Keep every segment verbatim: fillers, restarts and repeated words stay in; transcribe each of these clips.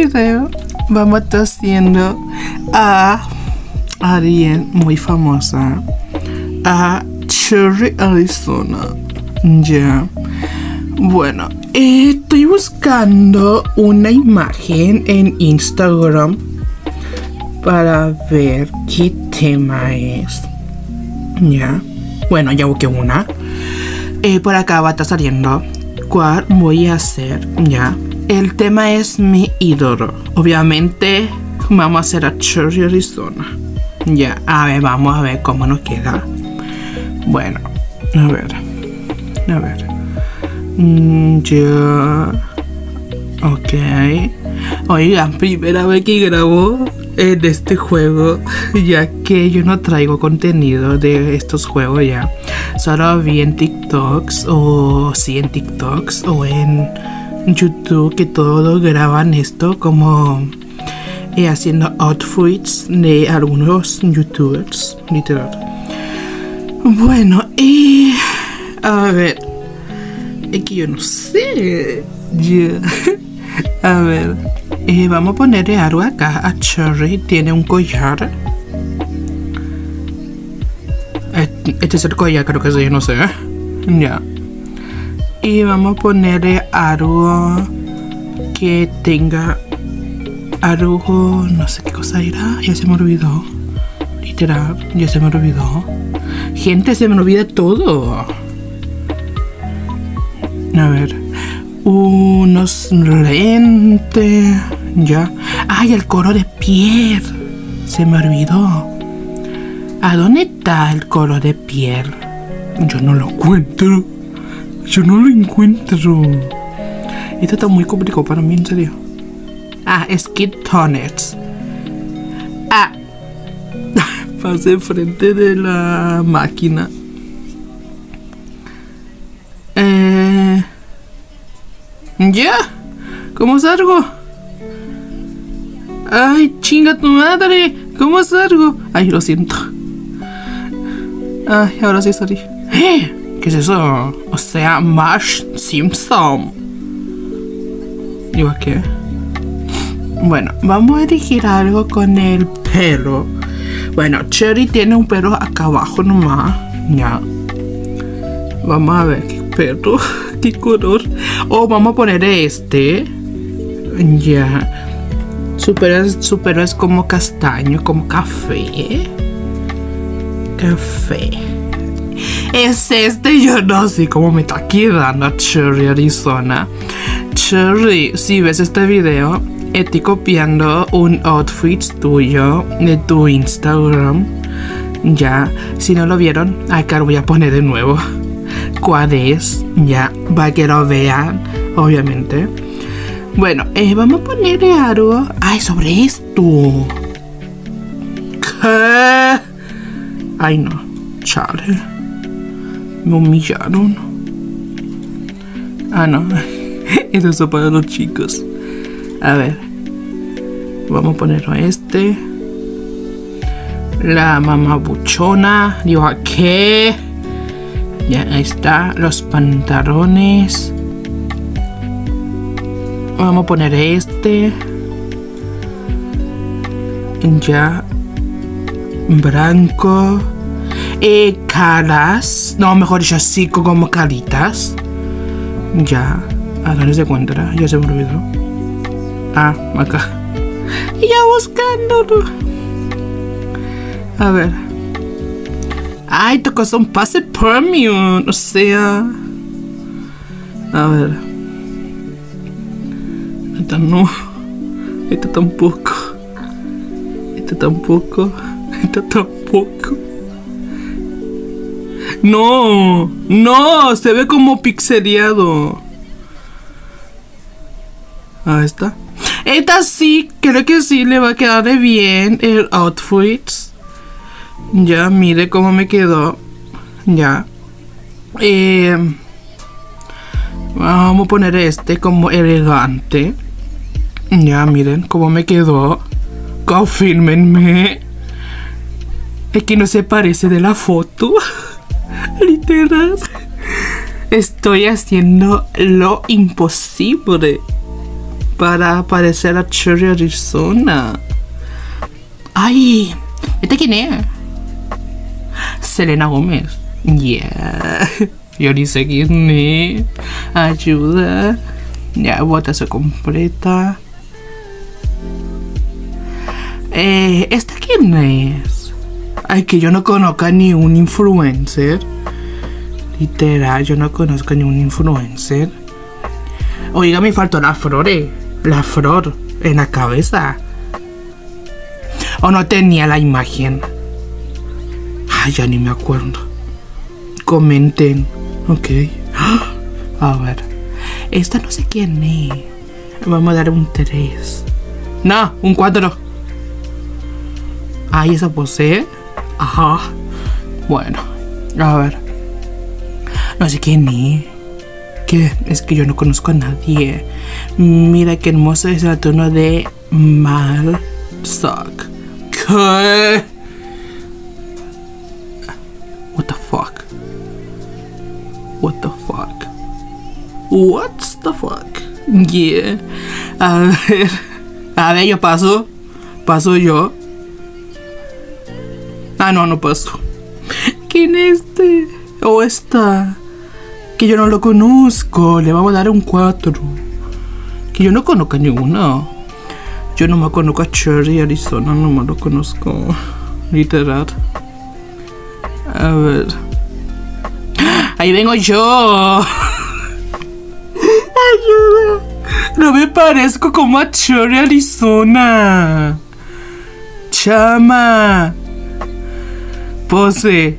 video vamos a estar haciendo a alguien muy famosa, a Cherry Arizona. Ya. Bueno, eh, estoy buscando una imagen en Instagram para ver qué tema es. Ya. Bueno, ya busqué una. Eh, por acá va a estar saliendo cuál voy a hacer. Ya. El tema es mi ídolo. Obviamente vamos a hacer a Cherry Arizona. Ya. A ver, vamos a ver cómo nos queda. Bueno, a ver. A ver. Mm, ya. Ok. Oigan, primera vez que grabo en este juego, ya que yo no traigo contenido de estos juegos ya. Solo vi en TikToks o sí en TikToks o en YouTube que todos graban esto como eh, haciendo outfits de algunos youtubers, literal. Bueno, y a ver, es que yo no sé. Yeah. A ver, eh, vamos a ponerle algo acá a Cherry. Tiene un collar. Este es el collar, creo que es, yo no sé. Ya. Y vamos a ponerle algo que tenga algo, no sé qué cosa era. Ya se me olvidó. Literal, ya se me olvidó. Gente, se me olvida todo. A ver. Unos lentes. Ya. Ay, el color de piel. Se me olvidó. ¿A dónde está el color de piel? Yo no lo encuentro. Yo no lo encuentro. Esto está muy complicado para mí, en serio. Ah, Skin Toners. Ah. Pasé frente de la máquina. Eh. ¿Ya? ¿Cómo salgo? Ay, chinga tu madre. ¿Cómo salgo? Ay, lo siento. Ay, ahora sí salí. ¿Eh? ¿Qué es eso? O sea, Marge Simpson. ¿Digo qué? Bueno, vamos a elegir algo con el pelo. Bueno, Cherry tiene un pelo acá abajo nomás. Ya. Vamos a ver qué pelo. ¿Qué color? Oh, vamos a poner este. Ya. Su pelo, es, su pelo es como castaño, como café. Café. Es este, yo no sé cómo me está quedando a Cherry Arizona. Cherry, si ves este video, estoy copiando un outfit tuyo de tu Instagram. Ya, si no lo vieron, acá lo voy a poner de nuevo. ¿Cuál es? Ya, para que lo vean, obviamente. Bueno, eh, vamos a ponerle algo. Ay, sobre esto. ¿Qué? Ay, no. Chale. Me humillaron. Ah, no. Eso es para los chicos. A ver. Vamos a ponerlo a este. La mamá buchona. Digo, ¿a qué? Ya, ahí está. Los pantalones. Vamos a poner este. Ya. Blanco. Eh, caras. No, mejor dicho, así como caritas. Ya. ¿A dónde se encuentra? Ya se me olvidó. Ah, acá. Ya buscándolo. A ver. Ay, tocó un pase premium. O sea. A ver. Esta no. Esta tampoco. Esta tampoco. Esta tampoco. No. No. Se ve como pixeleado. Ah, esta. Esta sí. Creo que sí le va a quedar bien el outfit. Ya, mire cómo me quedó. Ya. Eh, vamos a poner este como elegante. Ya, miren cómo me quedó. Confírmenme. Es que no se parece de la foto. Literal. Estoy haciendo lo imposible para parecer a Cherry Arizona. Ay, ¿esta quién es? Selena Gómez. Yeah. Yo ni sé quién es. Ayuda. Ya, votación completa. Eh, ¿esta quién es? Ay, que yo no conozco ni un influencer. Literal, yo no conozco ni un influencer. Oiga, me faltó la flor, eh. La flor en la cabeza. O no tenía la imagen. Ay, ya ni me acuerdo. Comenten. Ok. A ver. Esta no sé quién es. Vamos a dar un tres. No, un cuatro. Ay, esa posee. Ajá. Bueno. A ver. No sé quién es. ¿Qué? Es que yo no conozco a nadie. Mira qué hermoso es el tono de Mal Sock. ¿Qué? What the fuck? What the fuck? What's the fuck? Yeah. A ver. A ver, yo paso. Paso yo. Ah, no, no paso. ¿Quién es este? O esta. Que yo no lo conozco. Le vamos a dar un cuatro. Que yo no conozco a ninguno. Yo no me conozco a Cherry Arizona. No me lo conozco. Literal. A ver. Ahí vengo yo. Ayuda. No me parezco como a Cherry Arizona. Chama. Pose.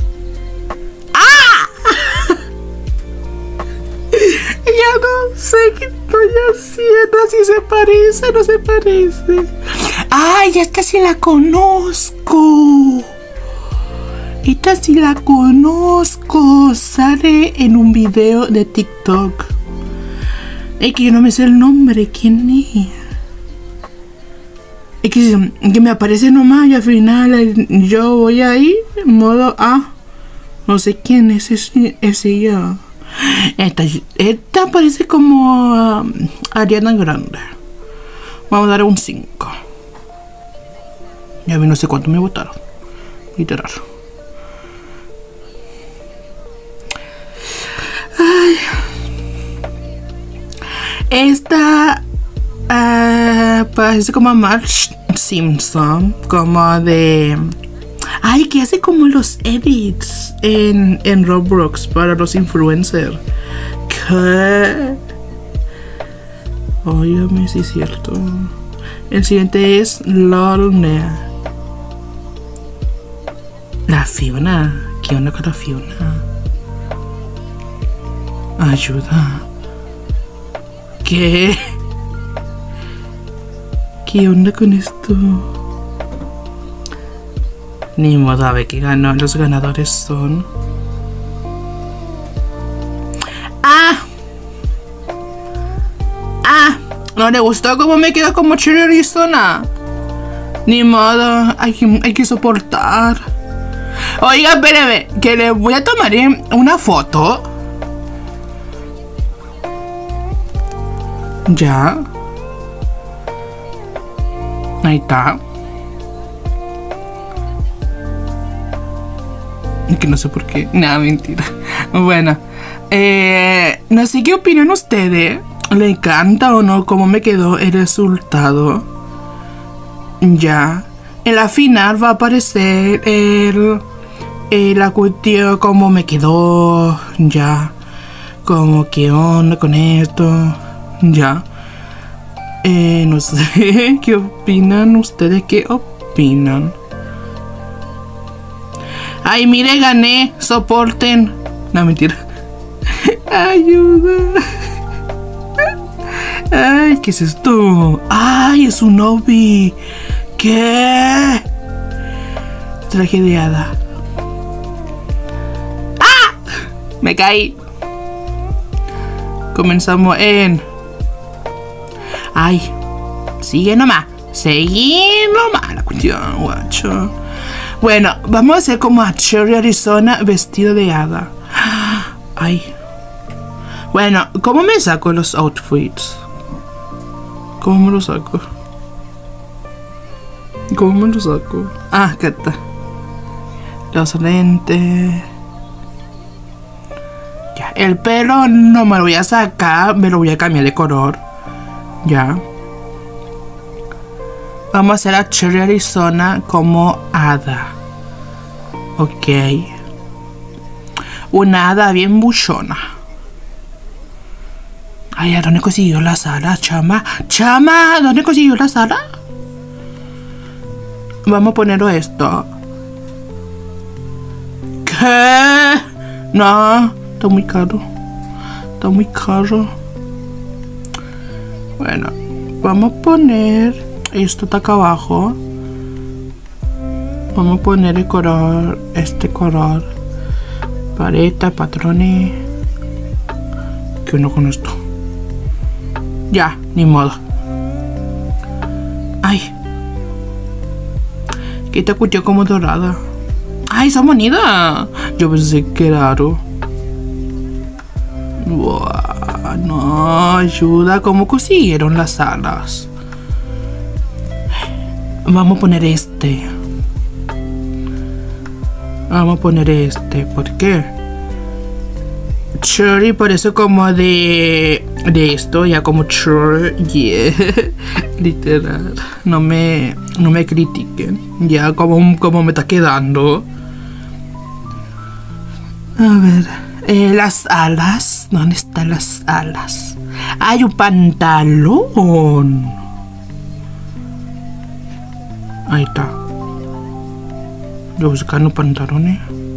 Ya no sé qué estoy haciendo. Si se parece, no se parece. Ay, esta sí la conozco. Esta sí la conozco. Sale en un video de TikTok. Es que yo no me sé el nombre. ¿Quién es? Es que, que me aparece nomás y al final yo voy ahí en modo A. No sé quién es ese, ese yo. Esta, esta parece como uh, Ariana Grande. Vamos a dar un cinco. Ya vi no sé cuánto me votaron. Literal. Ay. Esta uh, parece como Marge Simpson. Como de... Ay, que hace como los edits en, en Roblox para los influencers. ¿Qué? Óigame, sí es cierto. El siguiente es Lorna. La Fiona. ¿Qué onda con la Fiona? Ayuda. ¿Qué? ¿Qué onda con esto? Ni modo, a ver qué ganó. Los ganadores son... ¡Ah! ¡Ah! ¿No le gustó cómo me quedó como Cherry Arizona? Ni modo, hay que, hay que soportar. Oiga, espérame, que le voy a tomar una foto. Ya. Ahí está. Que no sé por qué. Nada, mentira. Bueno, eh, no sé qué opinan ustedes. ¿Le encanta o no cómo me quedó el resultado? Ya. En la final va a aparecer el, el la cuestión, cómo me quedó. Ya. Como qué onda con esto. Ya. Eh, no sé. ¿Qué opinan ustedes? ¿Qué opinan? Ay, mire, gané. Soporten. No, mentira. Ayuda. Ay, ¿qué es esto? Ay, es un Obi. ¿Qué? Traje de hada. ¡Ah! Me caí. Comenzamos en... Ay, sigue nomás. Seguí nomás la cuestión, guacho. Bueno, vamos a hacer como a Cherry Arizona vestido de hada. Ay. Bueno, ¿cómo me saco los outfits? ¿Cómo me lo saco? ¿Cómo me lo saco? Ah, acá está. Los lentes. Ya, el pelo no me lo voy a sacar, me lo voy a cambiar de color. Ya. Vamos a hacer a Cherry Arizona como hada. Ok. Una hada bien buchona. Ay, ¿a dónde consiguió la sala, chama? Chama, ¿dónde consiguió la sala? Vamos a ponerlo esto. ¿Qué? No, está muy caro. Está muy caro. Bueno, vamos a poner esto está acá abajo. Vamos a poner el color, este color. Paleta, patrones. ¿Qué uno con esto? Ya, ni modo. Ay. Que te escuché como dorada. Ay, esa moneda. Yo pensé que era raro. Buah, no, ayuda. ¿Cómo consiguieron las alas? Vamos a poner este. Vamos a poner este. ¿Por qué? Cherry parece como de... De esto, ya como Cherry. Yeah. Literal. No me... No me critiquen. Ya como, como me está quedando. A ver. Eh, las alas. ¿Dónde están las alas? Hay un pantalón. Ahí está. Yo buscando pantalones.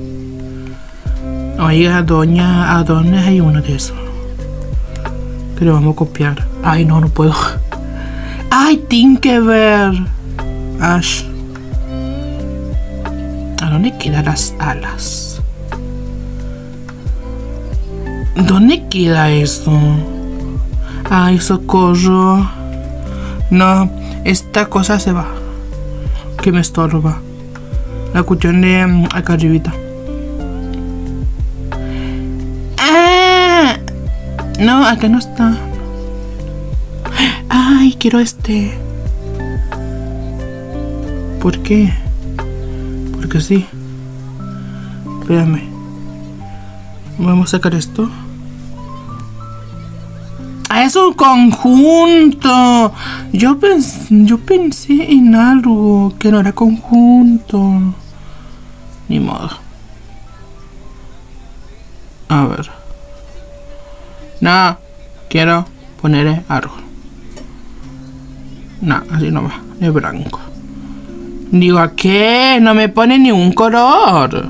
Oiga, doña, ¿a dónde hay uno de esos? Que lo vamos a copiar. Ay, no, no puedo. Ay, tiene que ver. Ash. ¿A dónde quedan las alas? ¿Dónde queda eso? Ay, socorro. No, esta cosa se va. Que me estorba. La cuestión de um, acá arribita. ¡Ah! No, acá no está. Ay, quiero este. ¿Por qué? Porque sí. Espérame. Vamos a sacar esto. Ah, es un conjunto. Yo pensé, yo pensé en algo que no era conjunto. Ni modo. A ver. No, quiero poner algo. No, así no va. Es blanco. Digo, ¿a qué? No me pone ni un color.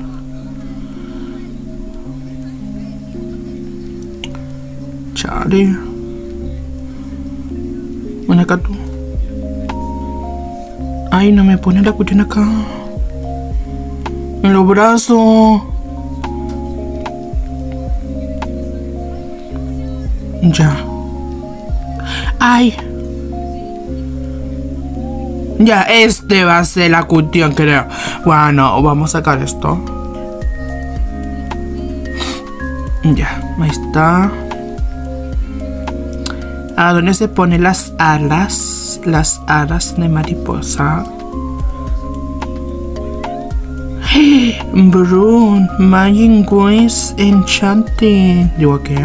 Chale. Ven acá tú. Ay, no me pone la cuestión acá. En los brazos. Ya. Ay. Ya, este va a ser la cuestión, creo. Bueno, vamos a sacar esto. Ya, ahí está. ¿A dónde se ponen las alas? Las alas de mariposa. Brun, Magic Wings Enchanting. Digo, ¿qué?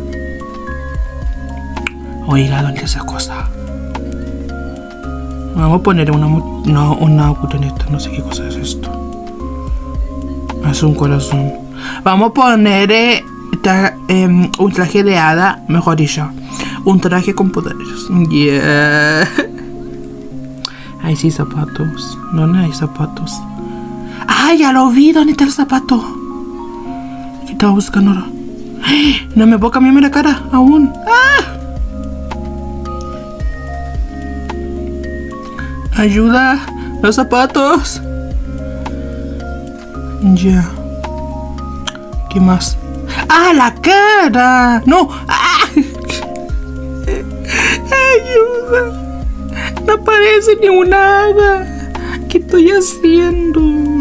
Oiga, ¿dónde es esa cosa? Vamos a poner una... No, una butoneta. No sé qué cosa es esto. Es un corazón. Vamos a poner eh, tra eh, un traje de hada. Mejor dicho. Un traje con poderes. Yeah. Ay, sí, zapatos. ¿Dónde hay zapatos? ¡Ah, ya lo vi! ¿Dónde está el zapato? ¿Qué estaba buscando ahora? No me puedo cambiarme la cara aún. ¡Ah! ¡Ayuda! ¡Los zapatos! Ya. ¿Qué más? ¡Ah, la cara! ¡No! ¡Ah! ¡Ayuda! No aparece ni un hada. ¿Qué estoy haciendo?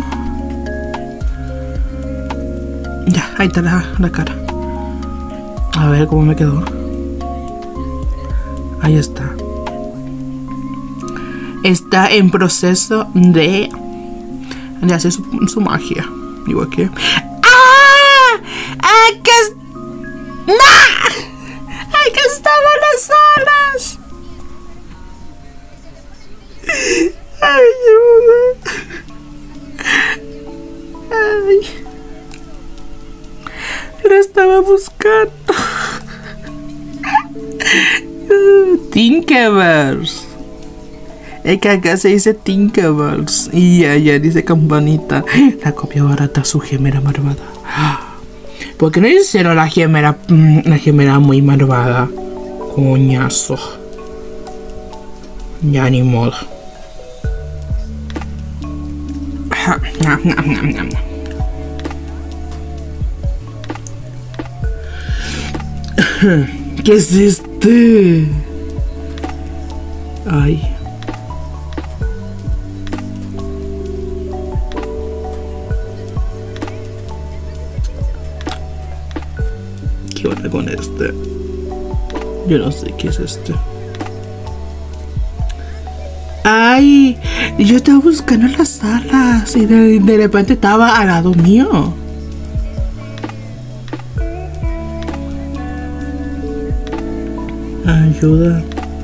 Ya, ahí está la, la cara. A ver cómo me quedó. Ahí está. está en proceso de, de hacer su, su magia. Digo que... ¡Ah! ¡Aquí es... ¡No! ¡Aquí estaban las alas! ¡Ayuda! ¡Ay! Lo estaba buscando. Tinkerbell. Es que acá se dice Tinkerbell y allá dice campanita. La copia barata, su gemera malvada. ¿Por qué no hicieron la gemera, la gemera muy malvada? Coñazo. Ya ni modo. ¿Qué es este? Ay. ¿Qué onda con este? Yo no sé qué es este. Ay, yo estaba buscando las alas y de, de repente estaba al lado mío. Ayuda.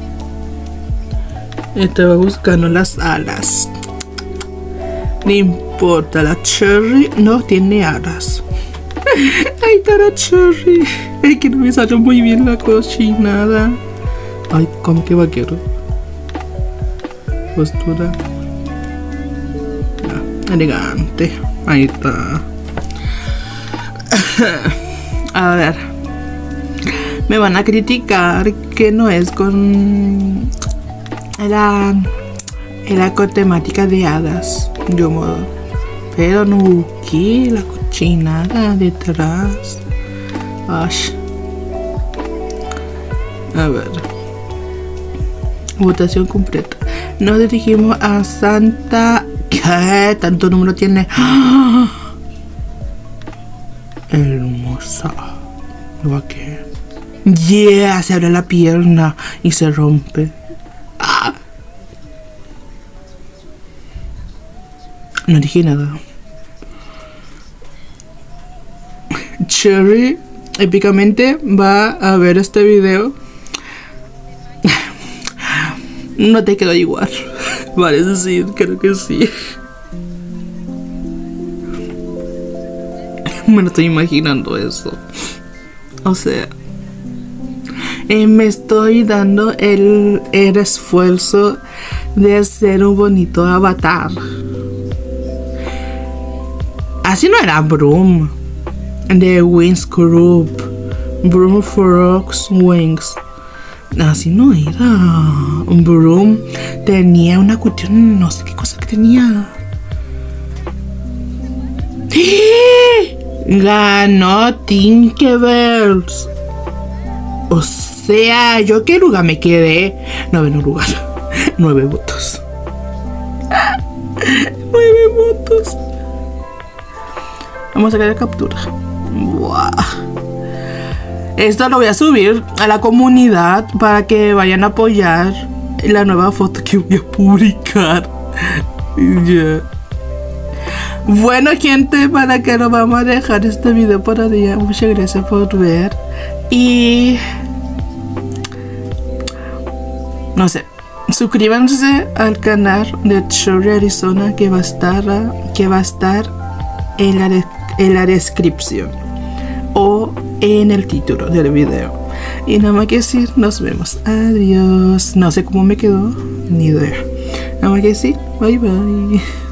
Estaba buscando las alas. No importa, la Cherry no tiene alas. Ay, está la Cherry. Es que no me salió muy bien la cochinada. Ay, como que vaquero. Postura. Ah, elegante. Ahí está. A ver. Me van a criticar que no es con la, era con temática de hadas, yo modo, pero no busqué la cochinada detrás. Ay. A ver, votación completa. Nos dirigimos a Santa. ¿Qué tanto número tiene? ¡Ah! Hermosa. ¿Lo qué? Yeah, se abre la pierna y se rompe. Ah. No dije nada. Cherry épicamente va a ver este video. No te quedó igual. Vale, decir, creo que sí. Me lo estoy imaginando eso. O sea, Eh, me estoy dando el, el esfuerzo de hacer un bonito avatar. Así no era Broom de Wings Group. Broom Frogs Wings. Así no era. Broom tenía una cuestión, no sé qué cosa que tenía. Ganó Tinkerbell. O sea, ¿yo qué lugar me quedé? Noveno lugar. Nueve votos. Nueve votos. Vamos a sacar la captura. Buah. Esto lo voy a subir a la comunidad para que vayan a apoyar la nueva foto que voy a publicar. Yeah. Bueno, gente, para que lo vamos a dejar este video por día. Muchas gracias por ver. Y no sé, suscríbanse al canal de Cherry Arizona que va a estar que va a estar en la, de, en la descripción o en el título del video. Y nada más que decir, nos vemos. Adiós. No sé cómo me quedó, ni idea. Nada más que decir, bye bye.